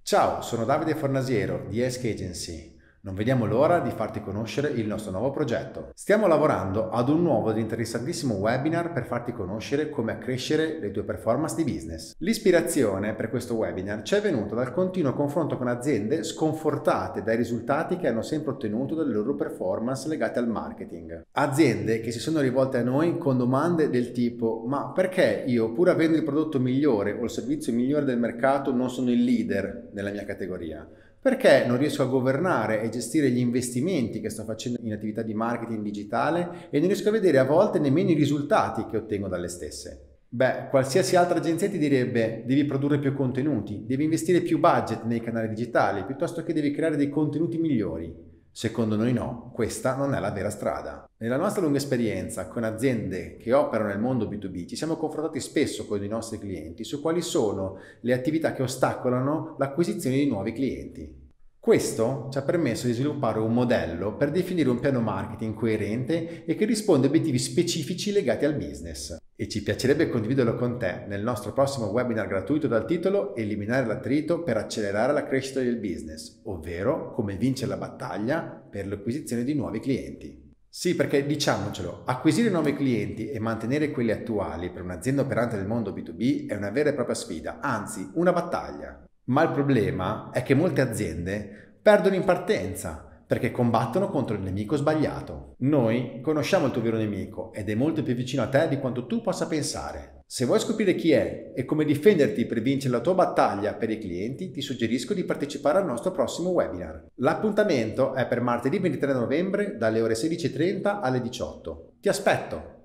Ciao, sono Davide Fornasiero di Esk Agency. Non vediamo l'ora di farti conoscere il nostro nuovo progetto. Stiamo lavorando ad un nuovo ed interessantissimo webinar per farti conoscere come accrescere le tue performance di business. L'ispirazione per questo webinar ci è venuta dal continuo confronto con aziende sconfortate dai risultati che hanno sempre ottenuto dalle loro performance legate al marketing. Aziende che si sono rivolte a noi con domande del tipo: ma perché io, pur avendo il prodotto migliore o il servizio migliore del mercato, non sono il leader nella mia categoria? Perché non riesco a governare e gestire gli investimenti che sto facendo in attività di marketing digitale e non riesco a vedere a volte nemmeno i risultati che ottengo dalle stesse? Beh, qualsiasi altra agenzia ti direbbe: devi produrre più contenuti, devi investire più budget nei canali digitali, piuttosto che devi creare dei contenuti migliori. Secondo noi no, questa non è la vera strada. Nella nostra lunga esperienza con aziende che operano nel mondo B2B ci siamo confrontati spesso con i nostri clienti su quali sono le attività che ostacolano l'acquisizione di nuovi clienti. Questo ci ha permesso di sviluppare un modello per definire un piano marketing coerente e che risponde a obiettivi specifici legati al business. E ci piacerebbe condividerlo con te nel nostro prossimo webinar gratuito dal titolo Eliminare l'attrito per accelerare la crescita del business, ovvero come vincere la battaglia per l'acquisizione di nuovi clienti. Sì, perché diciamocelo, acquisire nuovi clienti e mantenere quelli attuali per un'azienda operante nel mondo B2B è una vera e propria sfida, anzi una battaglia. Ma il problema è che molte aziende perdono in partenza perché combattono contro il nemico sbagliato. Noi conosciamo il tuo vero nemico ed è molto più vicino a te di quanto tu possa pensare. Se vuoi scoprire chi è e come difenderti per vincere la tua battaglia per i clienti, ti suggerisco di partecipare al nostro prossimo webinar. L'appuntamento è per martedì 23 novembre dalle ore 16:30 alle 18. Ti aspetto!